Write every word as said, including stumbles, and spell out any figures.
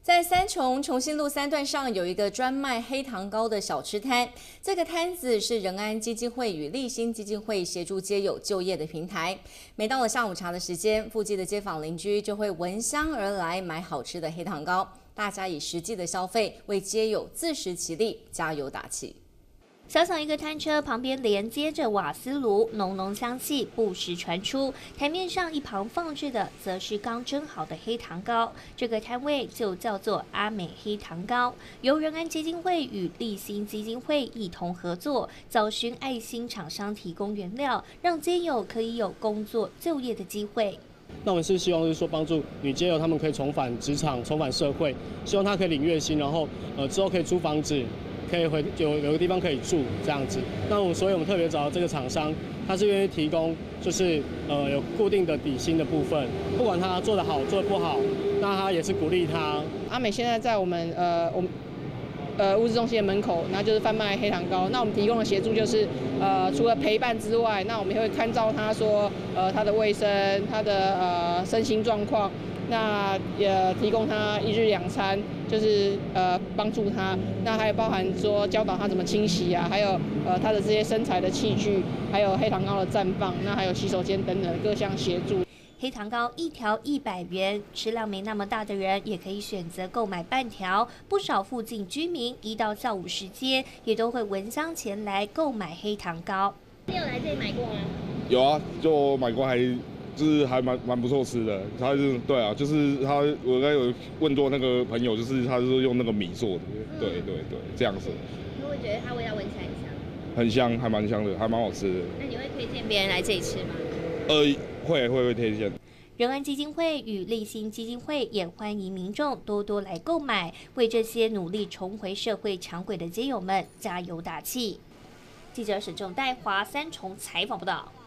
在三重重信路三段上有一个专卖黑糖糕的小吃摊，这个摊子是仁安基金会与立新基金会协助街友就业的平台。每到了下午茶的时间，附近的街坊邻居就会闻香而来买好吃的黑糖糕，大家以实际的消费为街友自食其力，加油打气。 小小一个摊车旁边连接着瓦斯炉，浓浓香气不时传出。台面上一旁放置的则是刚蒸好的黑糖糕，这个摊位就叫做阿美黑糖糕，由仁安基金会与立新基金会一同合作，找寻爱心厂商提供原料，让街友可以有工作就业的机会。 那我们是希望就是说帮助女街友，她们可以重返职场、重返社会，希望她可以领月薪，然后呃之后可以租房子。 可以回有有个地方可以住这样子，那我所以我们特别找到这个厂商，他是愿意提供就是呃有固定的底薪的部分，不管他做得好做得不好，那他也是鼓励他。 阿美现在在我们呃我们呃物资中心的门口，那就是贩卖黑糖糕。那我们提供的协助就是呃除了陪伴之外，那我们也会看照他说呃他的卫生、他的呃身心状况。 那也提供他一日两餐，就是呃帮助他。那还有包含说教导他怎么清洗啊，还有呃他的这些生财的器具，还有黑糖糕的绽放，那还有洗手间等等各项协助。 黑糖糕一条一百元，食量没那么大的人也可以选择购买半条。不少附近居民一到下午时间，也都会闻香前来购买黑糖糕。 你有来这里买过吗？ 有啊，就买过还。 就是还蛮蛮不错吃的，他是对啊，就是他我刚有问过那个朋友，就是他是用那个米做的，嗯、对对对，这样子。 你会觉得它味道闻起来很香？ 很香，还蛮香的，还蛮好吃的。 那你会推荐别人来这里吃吗？ 呃，会会会推荐。 仁安基金会与立新基金会也欢迎民众多多来购买，为这些努力重回社会常轨的街友们加油打气。记者沈仲代华三重采访报道。